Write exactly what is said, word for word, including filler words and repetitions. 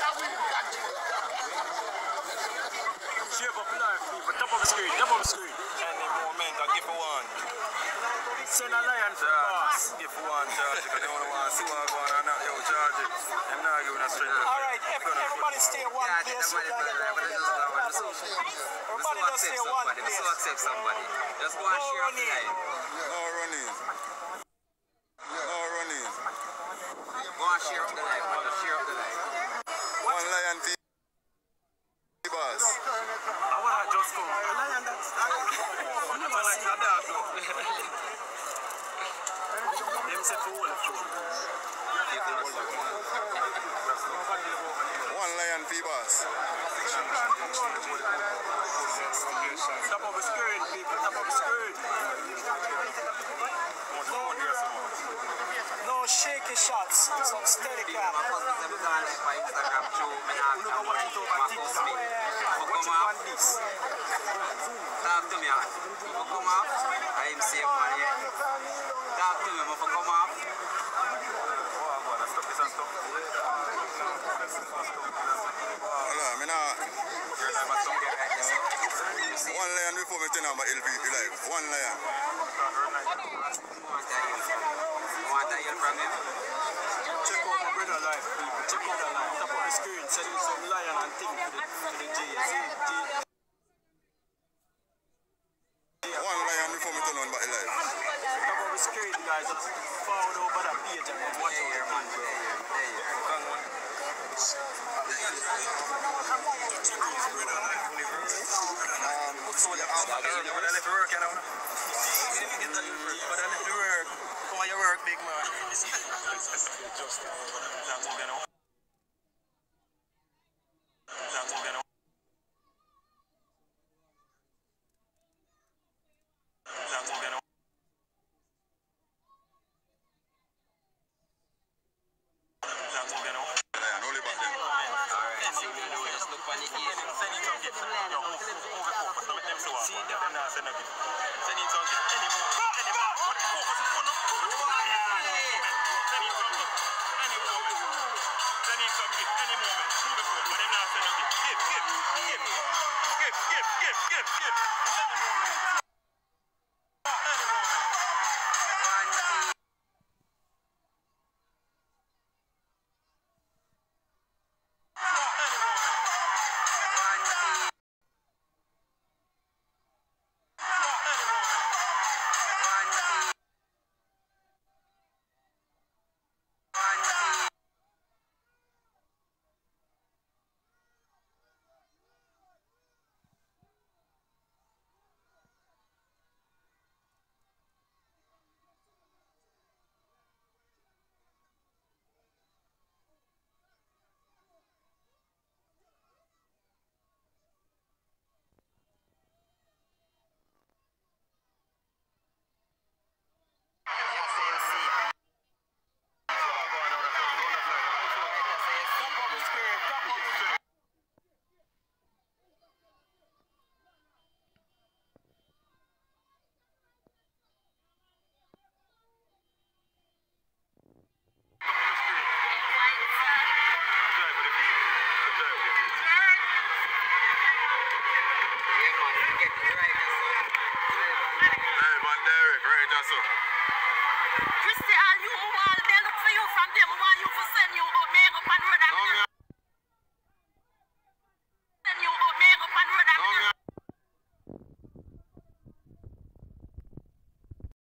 Shape up live, people. Top of the screen, top of the screen. Any moment, I give for one. Send a lion for the boss. Give for one charge, because they only want to see what going on and not you charge it. I'm not giving a straight. Alright, everybody stay in one place. Everybody just stay in one place. Just accept somebody. Just go and share up the live. No running. No running. Go and share up the live. Just share up the live. One lion team. Boss. I want to just go. A lion that's... I never like that dog though. Them say for all of you. One lion fee boss. Top of the screen, people. Top of the screen. No shaky shots, some steady cam. Talk to me, you come up, I am safe man here. Talk to me, you come up. Hold on, one lion before me turn on my L V live. One lion. Want to hear from him? Check out my brother live, people. Check out the live. Top of the screen, sending some lion and thing to the, to the G. See? One lion before me turn on my live. Top of the screen, guys. Just forward over that page and watch out your man. So the other when I left work, you know. But I left work. Come on, you work, big man. Just Give, give, give, give, give, give, give.